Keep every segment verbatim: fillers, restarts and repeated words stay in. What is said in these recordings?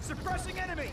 Suppressing enemy!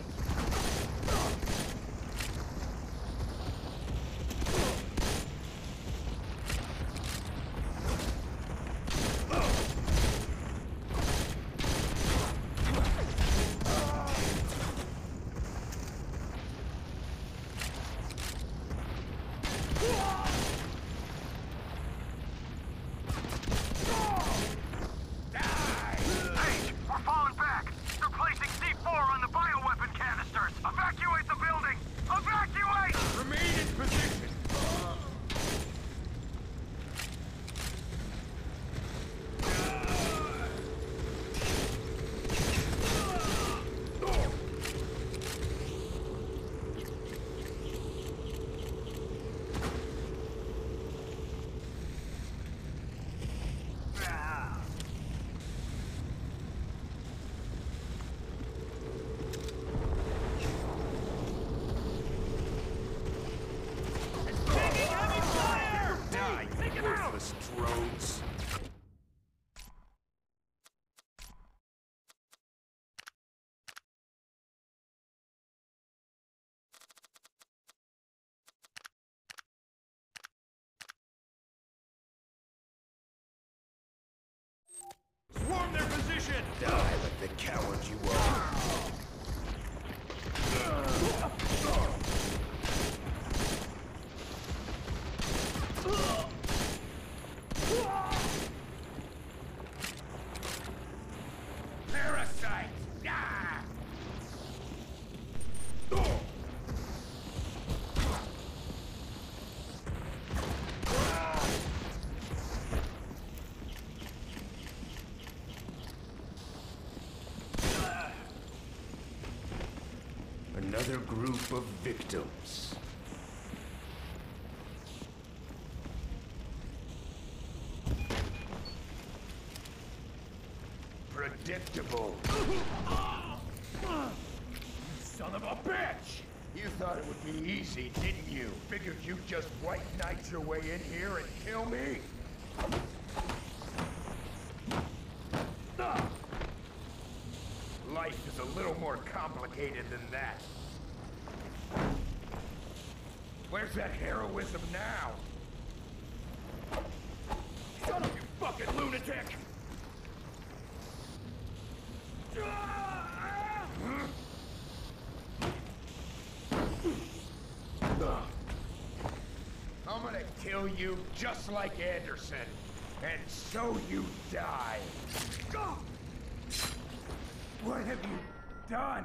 Drones. Swarm their position! Die like the coward you are. Parasite! Ah! Another group of victims. Predictable. Son of a bitch! You thought it would be easy, didn't you? Figured you'd just white knight your way in here and kill me? Life is a little more complicated than that. Where's that heroism now? Shut up, you fucking lunatic! I'm gonna kill you just like Anderson, and so you die. What have you done?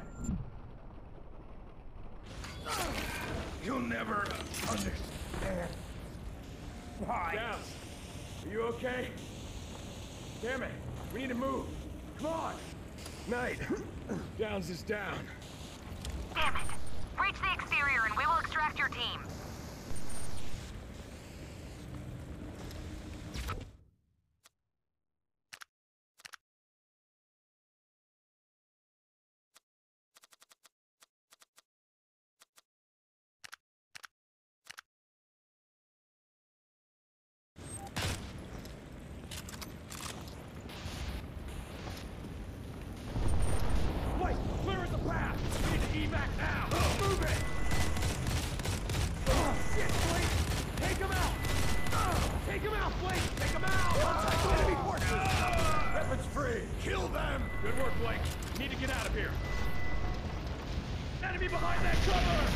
You'll never understand why. Down. Are you okay? Damn it, we need to move. Come on! Knight, Downs is down. Damn it! Reach the exterior and we will extract your team. Blake, clear as a path! We need to evac now! Move it! Oh, shit, Blake! Take him out! Take him out, Blake! Take him out! Contact enemy forces! Weapons free! Kill them! Good work, Blake. Need to get out of here. Enemy behind that cover!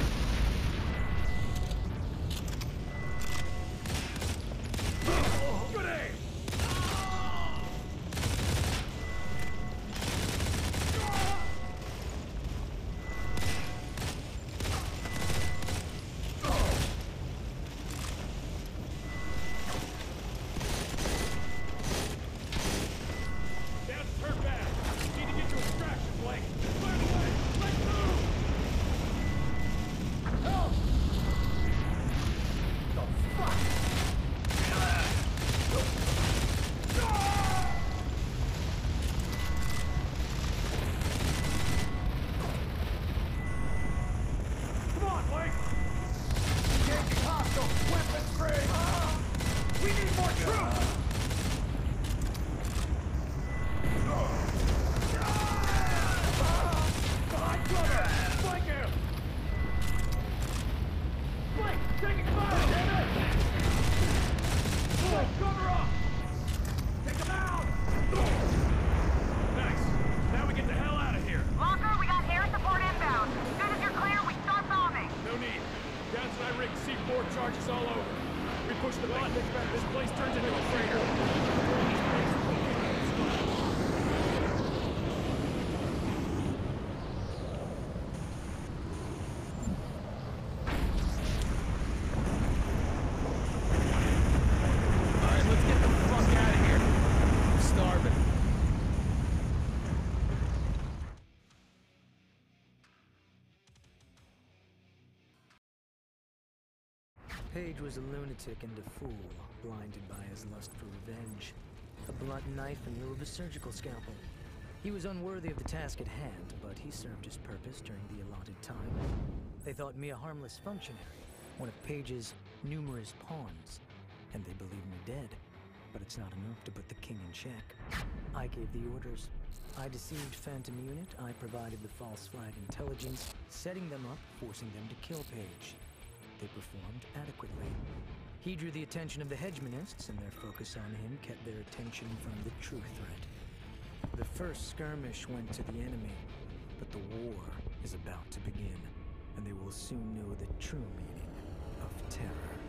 Good aim! Down to turn back. Need to get to extraction, Blake. Clear the way. Let's move! Page was a lunatic and a fool, blinded by his lust for revenge. A blunt knife in lieu of a surgical scalpel. He was unworthy of the task at hand, but he served his purpose during the allotted time. They thought me a harmless functionary, one of Page's numerous pawns, and they believed me dead. But it's not enough to put the king in check. I gave the orders. I deceived Phantom Unit, I provided the false flag intelligence, setting them up, forcing them to kill Page. They performed adequately. He drew the attention of the hegemonists, and their focus on him kept their attention from the true threat. The first skirmish went to the enemy, but the war is about to begin, and they will soon know the true meaning of terror.